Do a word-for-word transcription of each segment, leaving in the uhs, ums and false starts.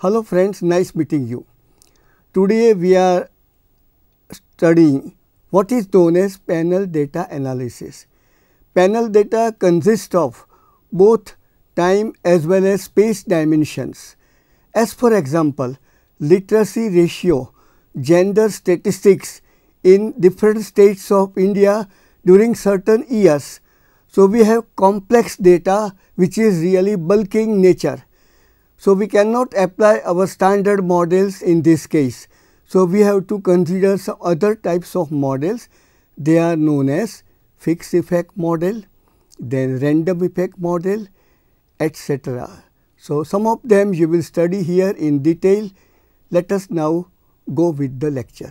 Hello friends, nice meeting you. Today we are studying what is known as panel data analysis. Panel data consists of both time as well as space dimensions. As for example, literacy ratio, gender statistics in different states of India during certain years. So, we have complex data which is really bulking nature. So, we cannot apply our standard models in this case. So, we have to consider some other types of models. They are known as fixed effect model, then random effect model, et cetera. So, some of them you will study here in detail. Let us now go with the lecture.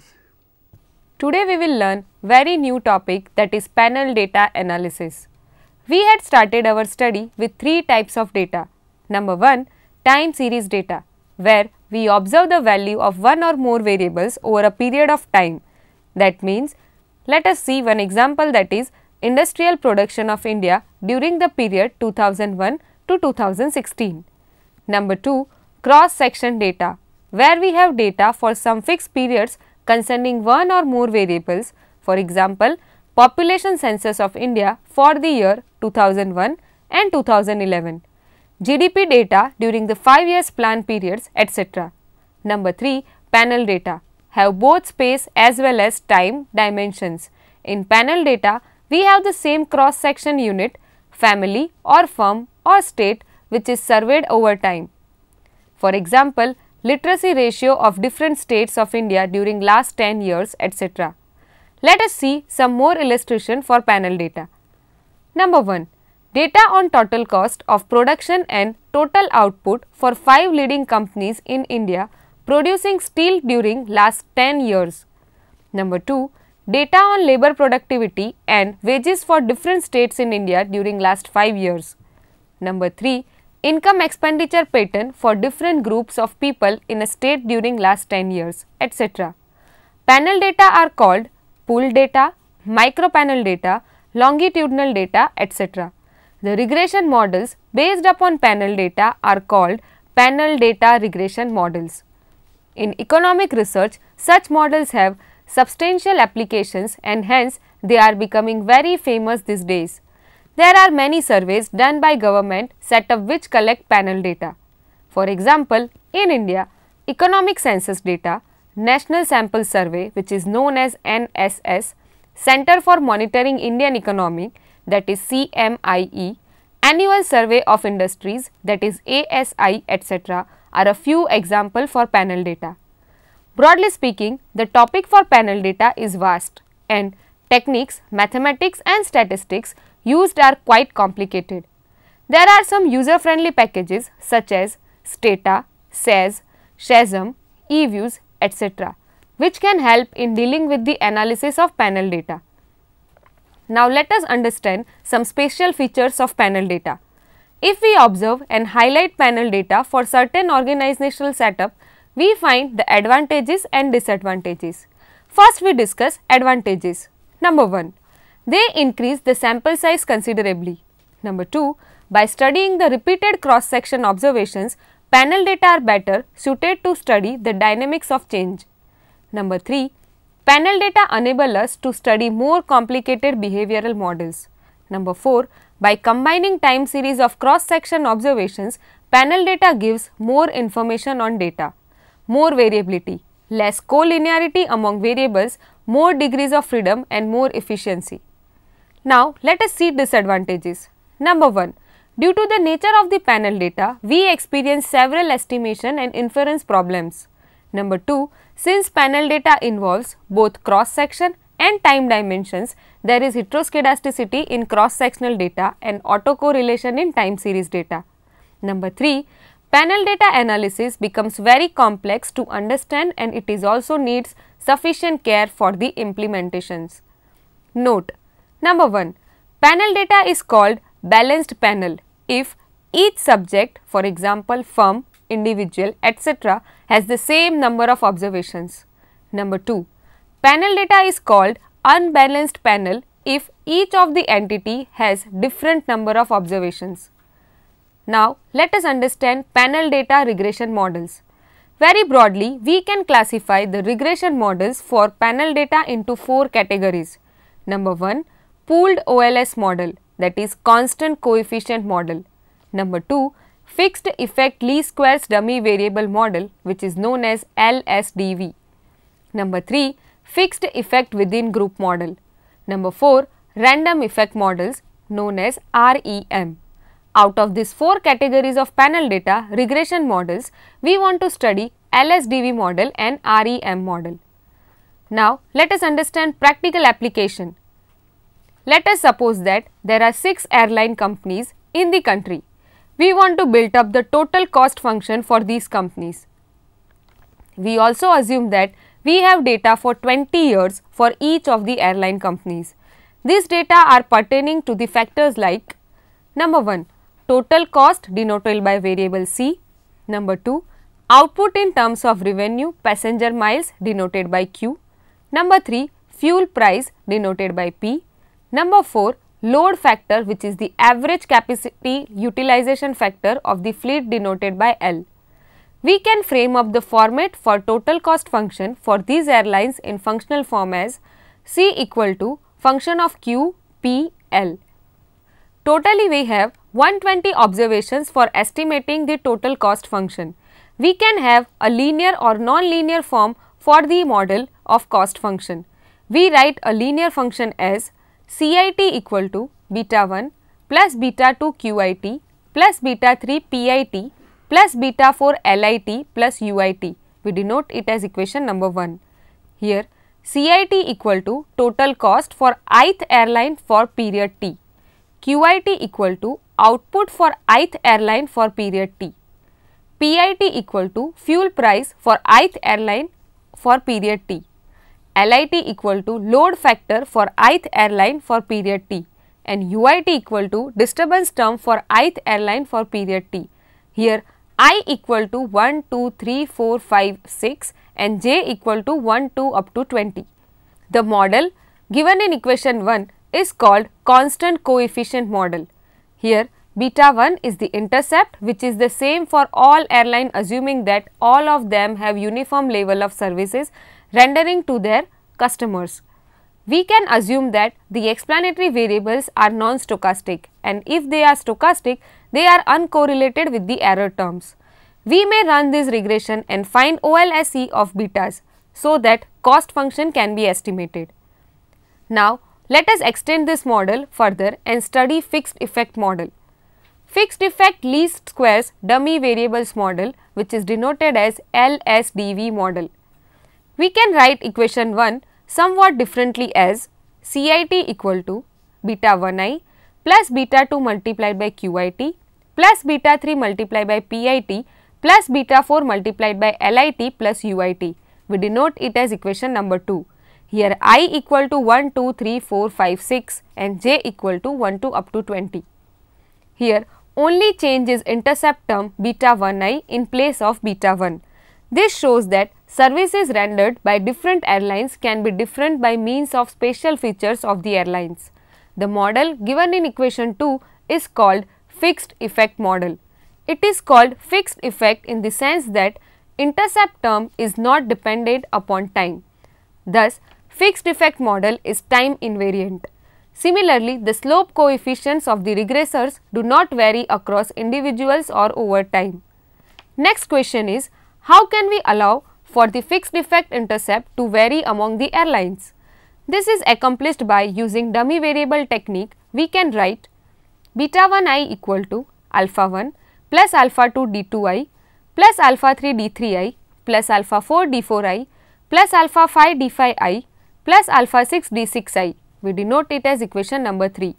Today we will learn very new topic, that is panel data analysis. We had started our study with three types of data. Number one, time series data, where we observe the value of one or more variables over a period of time. That means, let us see one example, that is industrial production of India during the period two thousand one to two thousand sixteen. Number two, cross section data, where we have data for some fixed periods concerning one or more variables. For example, population census of India for the year two thousand one and two thousand eleven. G D P data during the five years plan periods, et cetera. Number three, panel data, have both space as well as time dimensions. In panel data, we have the same cross section unit, family or firm or state which is surveyed over time. For example, literacy ratio of different states of India during last ten years, et cetera. Let us see some more illustration for panel data. Number one, data on total cost of production and total output for five leading companies in India producing steel during last ten years. Number two, data on labor productivity and wages for different states in India during last five years. Number three, income expenditure pattern for different groups of people in a state during last ten years, et cetera. Panel data are called pool data, micro panel data, longitudinal data, et cetera. The regression models based upon panel data are called panel data regression models. In economic research, such models have substantial applications and hence they are becoming very famous these days. There are many surveys done by government set up which collect panel data. For example, in India, economic census data, National Sample Survey, which is known as N S S, Center for Monitoring Indian Economy, that is C M I E, Annual Survey of Industries, that is A S I, et cetera, are a few examples for panel data. Broadly speaking, the topic for panel data is vast and techniques, mathematics and statistics used are quite complicated. There are some user-friendly packages such as Stata, S E S, Shazam, eViews, et cetera, which can help in dealing with the analysis of panel data. Now, let us understand some special features of panel data. If we observe and highlight panel data for certain organizational setup, we find the advantages and disadvantages. First, we discuss advantages. Number one, they increase the sample size considerably. Number two, by studying the repeated cross-section observations, panel data are better suited to study the dynamics of change. Number three, panel data enable us to study more complicated behavioral models. Number four, by combining time series of cross-section observations, panel data gives more information on data, more variability, less collinearity among variables, more degrees of freedom and more efficiency. Now, let us see disadvantages. Number one, due to the nature of the panel data, we experience several estimation and inference problems. Number two, since panel data involves both cross-section and time dimensions, there is heteroscedasticity in cross-sectional data and autocorrelation in time series data. Number three, panel data analysis becomes very complex to understand and it is also needs sufficient care for the implementations. Note, number one, panel data is called balanced panel if each subject, for example firm, individual, et cetera, has the same number of observations. Number two, panel data is called unbalanced panel if each of the entity has different number of observations. Now, let us understand panel data regression models. Very broadly, we can classify the regression models for panel data into four categories. Number one, pooled O L S model, that is constant coefficient model. Number two, fixed effect least squares dummy variable model, which is known as L S D V. Number three, fixed effect within group model. Number four, random effect models known as R E M. Out of these four categories of panel data regression models, we want to study L S D V model and R E M model. Now, let us understand practical application. Let us suppose that there are six airline companies in the country. We want to build up the total cost function for these companies. We also assume that we have data for twenty years for each of the airline companies. These data are pertaining to the factors like number one, total cost denoted by variable C. Number two, output in terms of revenue passenger miles denoted by Q. Number three, fuel price denoted by P. Number four, load factor, which is the average capacity utilization factor of the fleet denoted by L. We can frame up the format for total cost function for these airlines in functional form as C equal to function of Q, P, L. Totally we have one hundred twenty observations for estimating the total cost function. We can have a linear or non-linear form for the model of cost function. We write a linear function as C I T equal to beta one plus beta two Q I T plus beta three P I T plus beta four L I T plus U I T. We denote it as equation number one. Here C I T equal to total cost for ith airline for period T. Q I T equal to output for ith airline for period T. P I T equal to fuel price for ith airline for period T. L I T equal to load factor for ith airline for period T, and U I T equal to disturbance term for ith airline for period T. Here I equal to one, two, three, four, five, six and J equal to one, two up to twenty. The model given in equation one is called constant coefficient model. Here beta one is the intercept, which is the same for all airline assuming that all of them have uniform level of services rendering to their customers. We can assume that the explanatory variables are non-stochastic, and if they are stochastic, they are uncorrelated with the error terms. We may run this regression and find O L S E of betas so that cost function can be estimated. Now, let us extend this model further and study fixed effect model. Fixed effect least squares dummy variables model, which is denoted as L S D V model. We can write equation one somewhat differently as C I T equal to beta one I plus beta two multiplied by Q I T plus beta three multiplied by P I T plus beta four multiplied by L I T plus U I T. We denote it as equation number two. Here I equal to one, two, three, four, five, six and J equal to one, two up to twenty. Here only change is intercept term beta one I in place of beta one. This shows that services rendered by different airlines can be different by means of spatial features of the airlines. The model given in equation two is called fixed effect model. It is called fixed effect in the sense that intercept term is not dependent upon time. Thus, fixed effect model is time invariant. Similarly, the slope coefficients of the regressors do not vary across individuals or over time. Next question is, how can we allow for the fixed effect intercept to vary among the airlines? This is accomplished by using dummy variable technique. We can write beta one I equal to alpha one plus alpha two d two I plus alpha three d three I plus alpha four d four I plus alpha five d five I plus alpha six d six I. We denote it as equation number three.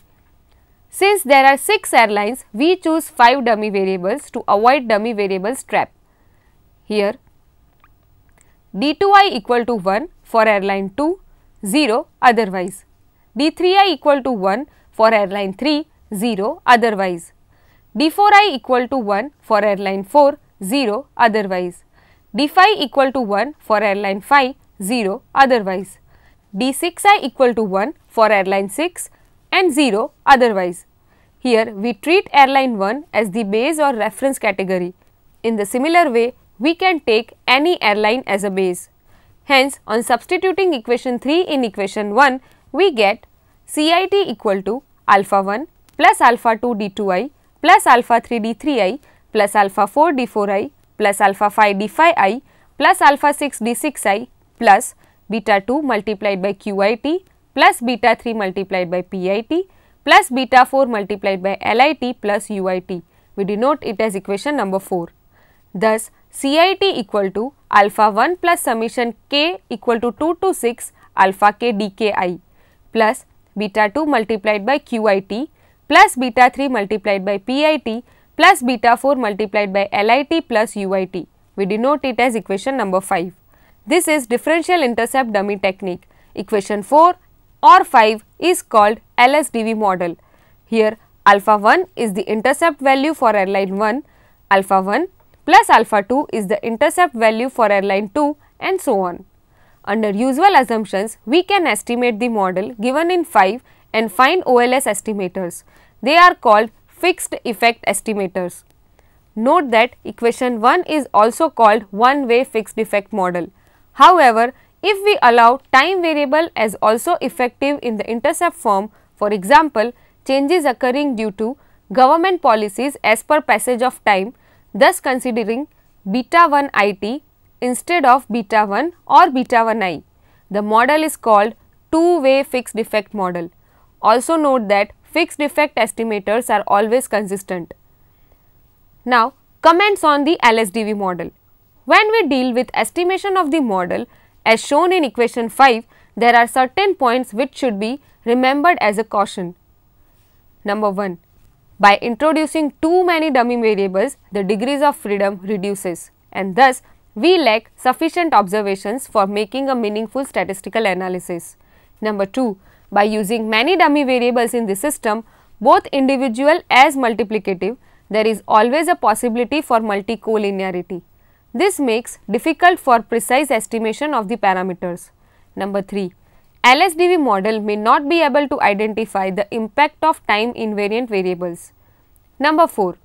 Since there are six airlines, we choose five dummy variables to avoid dummy variables trap. Here d two I equal to one for airline two, zero otherwise. d three I equal to one for airline three, zero otherwise. d four I equal to one for airline four, zero otherwise. d five equal to one for airline five, zero otherwise. d six I equal to one for airline six and zero otherwise. Here we treat airline one as the base or reference category. In the similar way, we can take any airline as a base. Hence, on substituting equation three in equation one, we get C I T equal to alpha one plus alpha two d two I plus alpha three d three I plus alpha four d four I plus alpha five d five I plus alpha six d six I plus beta two multiplied by Q I T plus beta three multiplied by P I T plus beta four multiplied by L I T plus U I T. We denote it as equation number four. Thus, C I T equal to alpha one plus summation k equal to two to six alpha k dki plus beta two multiplied by Q I T plus beta three multiplied by P I T plus beta four multiplied by L I T plus U I T. We denote it as equation number five. This is differential intercept dummy technique. Equation four or five is called L S D V model. Here alpha one is the intercept value for airline one, alpha one plus alpha two is the intercept value for airline two, and so on. Under usual assumptions, we can estimate the model given in five and find O L S estimators. They are called fixed effect estimators. Note that equation one is also called one way fixed effect model. However, if we allow time variable as also effective in the intercept form, for example, changes occurring due to government policies as per passage of time, thus considering beta one I T instead of beta one or beta one I, the model is called two way fixed effect model. Also note that fixed effect estimators are always consistent. Now, comments on the L S D V model. When we deal with estimation of the model as shown in equation five, there are certain points which should be remembered as a caution. Number one. By introducing too many dummy variables, the degrees of freedom reduces, and thus we lack sufficient observations for making a meaningful statistical analysis. Number two. By using many dummy variables in the system, both individual as multiplicative, there is always a possibility for multi-collinearity. This makes difficult for precise estimation of the parameters. Number three. L S D V model may not be able to identify the impact of time invariant variables. Number four.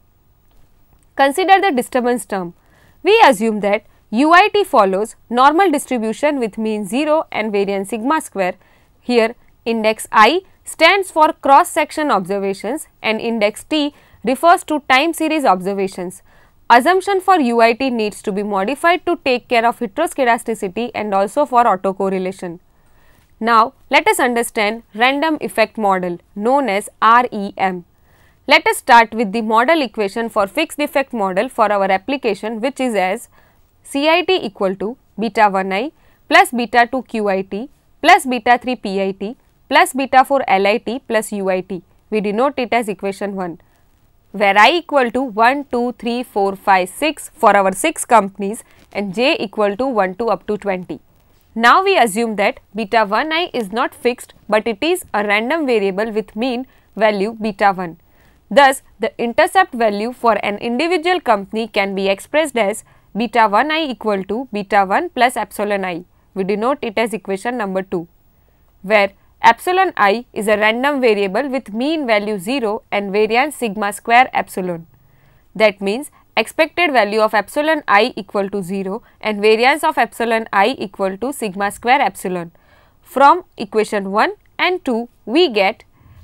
Consider the disturbance term. We assume that U I T follows normal distribution with mean zero and variance sigma square. Here index I stands for cross section observations and index T refers to time series observations. Assumption for U I T needs to be modified to take care of heteroscedasticity and also for autocorrelation. Now, let us understand random effect model known as R E M. Let us start with the model equation for fixed effect model for our application, which is as C I T equal to beta one I plus beta two Q I T plus beta three P I T plus beta four L I T plus U I T. We denote it as equation one, where I equal to one, two, three, four, five, six for our six companies and j equal to one to up to twenty. Now, we assume that beta one I is not fixed, but it is a random variable with mean value beta one. Thus, the intercept value for an individual company can be expressed as beta one I equal to beta one plus epsilon I. We denote it as equation number two, where epsilon I is a random variable with mean value zero and variance sigma square epsilon. That means, expected value of epsilon I equal to zero and variance of epsilon I equal to sigma square epsilon. From equation one and two, we get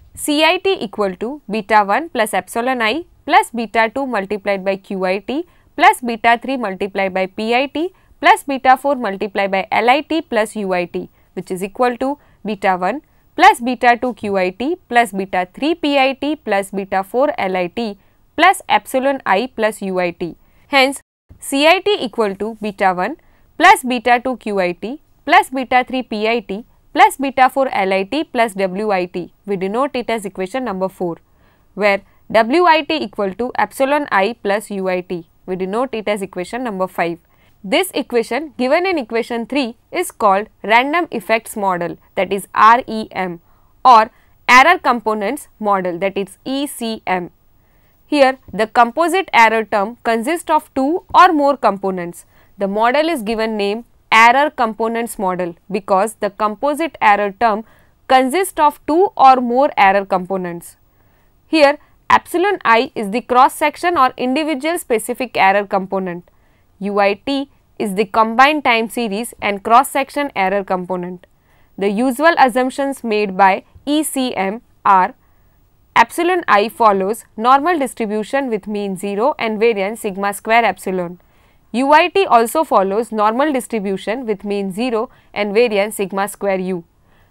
C I T equal to beta one plus epsilon I plus beta two multiplied by Q I T plus beta three multiplied by P I T plus beta four multiplied by L I T plus U I T, which is equal to beta one plus beta two Q I T plus beta three P I T plus beta four L I T plus epsilon I plus U I T. Hence, C I T equal to beta one plus beta two Q I T plus beta three P I T plus beta four L I T plus W I T. We denote it as equation number four, where W I T equal to epsilon I plus U I T. We denote it as equation number five. This equation given in equation three is called random effects model, that is R E M, or error components model, that is E C M. Here, the composite error term consists of two or more components. The model is given name error components model because the composite error term consists of two or more error components. Here, epsilon I is the cross section or individual specific error component. U I T is the combined time series and cross-section error component. The usual assumptions made by E C M are epsilon I follows normal distribution with mean zero and variance sigma square epsilon. U I T also follows normal distribution with mean zero and variance sigma square u.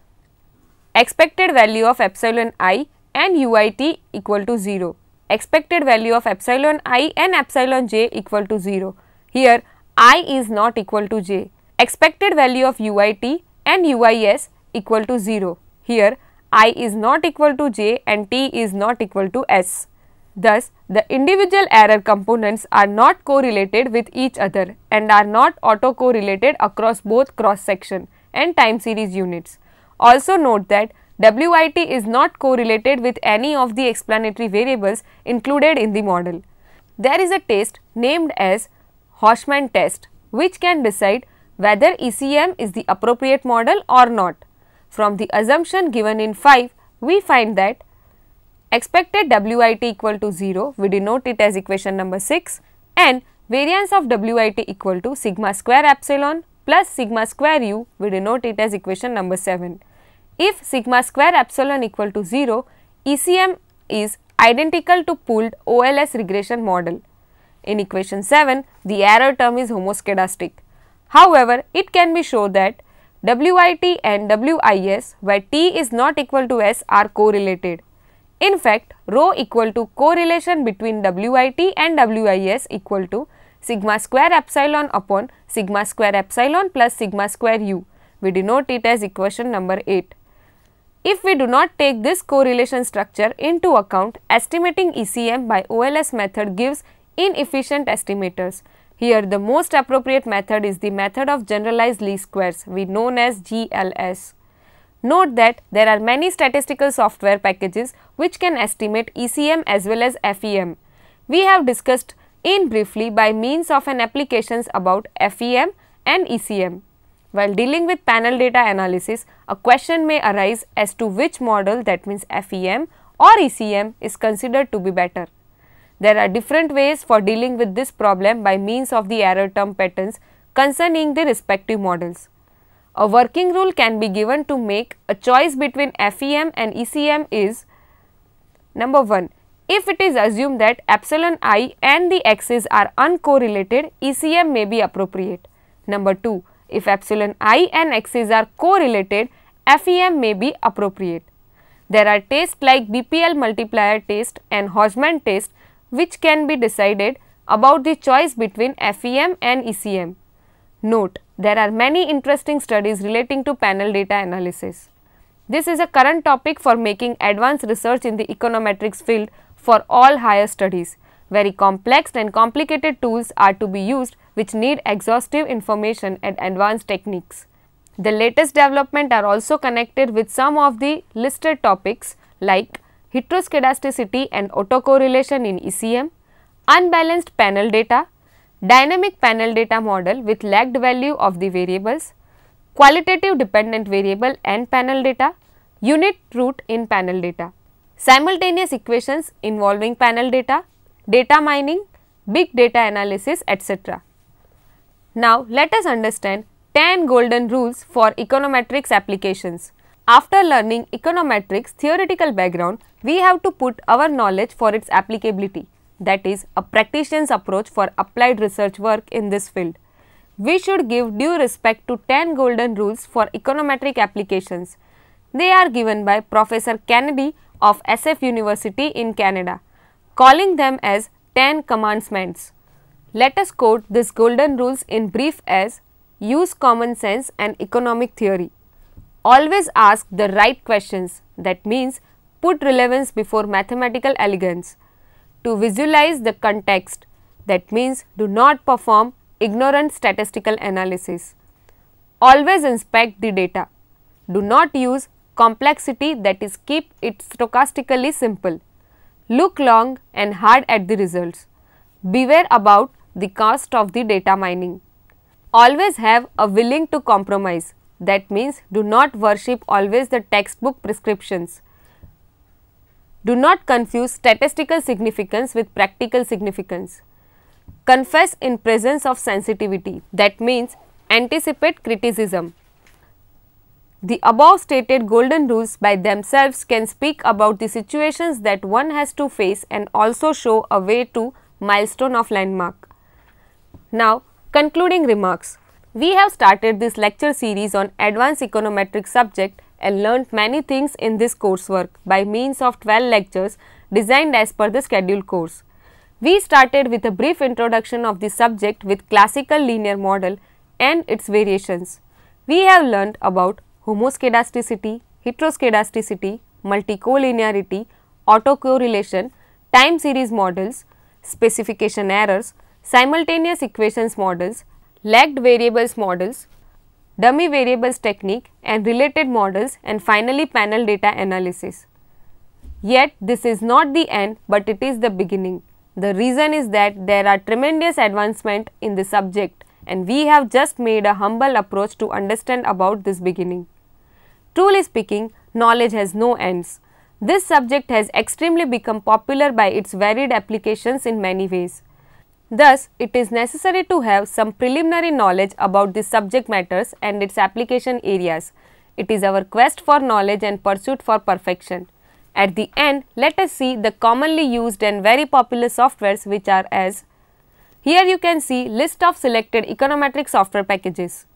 Expected value of epsilon I and U I T equal to zero. Expected value of epsilon I and epsilon j equal to zero. Here I is not equal to j. Expected value of U I T and U I S equal to zero. Here I is not equal to j and t is not equal to s. Thus, the individual error components are not correlated with each other and are not autocorrelated across both cross-section and time series units. Also note that W I T is not correlated with any of the explanatory variables included in the model. There is a test named as Hoshman test which can decide whether E C M is the appropriate model or not. From the assumption given in five, we find that expected W I T equal to zero, we denote it as equation number six, and variance of W I T equal to sigma square epsilon plus sigma square u, we denote it as equation number seven. If sigma square epsilon equal to zero, E C M is identical to pooled O L S regression model. In equation seven, the error term is homoscedastic. However, it can be shown that W I T and W I S where t is not equal to s are correlated. In fact, rho equal to correlation between W I T and W I S equal to sigma square epsilon upon sigma square epsilon plus sigma square u. We denote it as equation number eight. If we do not take this correlation structure into account, estimating E C M by O L S method gives inefficient estimators. Here the most appropriate method is the method of generalized least squares, we known as G L S. Note that there are many statistical software packages which can estimate E C M as well as F E M. We have discussed in briefly by means of an applications about F E M and E C M. While dealing with panel data analysis, a question may arise as to which model, that means F E M or E C M, is considered to be better. There are different ways for dealing with this problem by means of the error term patterns concerning the respective models. A working rule can be given to make a choice between F E M and E C M is: number one, if it is assumed that epsilon I and the x's are uncorrelated, E C M may be appropriate. Number two, if epsilon I and x's are correlated, F E M may be appropriate. There are tests like B P L multiplier test and Hoshman test which can be decided about the choice between F E M and E C M. Note, there are many interesting studies relating to panel data analysis. This is a current topic for making advanced research in the econometrics field for all higher studies. Very complex and complicated tools are to be used which need exhaustive information and advanced techniques. The latest development are also connected with some of the listed topics like heteroscedasticity and autocorrelation in E C M, unbalanced panel data, dynamic panel data model with lagged value of the variables, qualitative dependent variable and panel data, unit root in panel data, simultaneous equations involving panel data, data mining, big data analysis, et cetera. Now, let us understand ten golden rules for econometrics applications. After learning econometrics theoretical background, we have to put our knowledge for its applicability, that is, a practitioner's approach for applied research work in this field. We should give due respect to ten golden rules for econometric applications. They are given by Professor Kennedy of S F University in Canada, calling them as ten commandments. Let us quote these golden rules in brief as: use common sense and economic theory. Always ask the right questions, that means put relevance before mathematical elegance. To visualize the context, that means do not perform ignorant statistical analysis. Always inspect the data. Do not use complexity, that is, keep it stochastically simple. Look long and hard at the results. Beware about the cost of the data mining. Always have a willing to compromise, that means do not worship always the textbook prescriptions. Do not confuse statistical significance with practical significance. confess in presence of sensitivity, that means anticipate criticism. The above stated golden rules by themselves can speak about the situations that one has to face and also show a way to milestone of landmark. Now, concluding remarks. We have started this lecture series on advanced econometric subject and learnt many things in this coursework by means of twelve lectures designed as per the scheduled course. We started with a brief introduction of the subject with classical linear model and its variations. We have learnt about homoscedasticity, heteroscedasticity, multicollinearity, autocorrelation, time series models, specification errors, simultaneous equations models, lagged variables models, dummy variables technique and related models, and finally panel data analysis. Yet this is not the end, but it is the beginning. The reason is that there are tremendous advancement in the subject and we have just made a humble approach to understand about this beginning. Truly speaking, knowledge has no ends. This subject has extremely become popular by its varied applications in many ways. Thus, it is necessary to have some preliminary knowledge about the subject matters and its application areas. It is our quest for knowledge and pursuit for perfection. At the end, let us see the commonly used and very popular softwares which are as. Here you can see list of selected econometric software packages.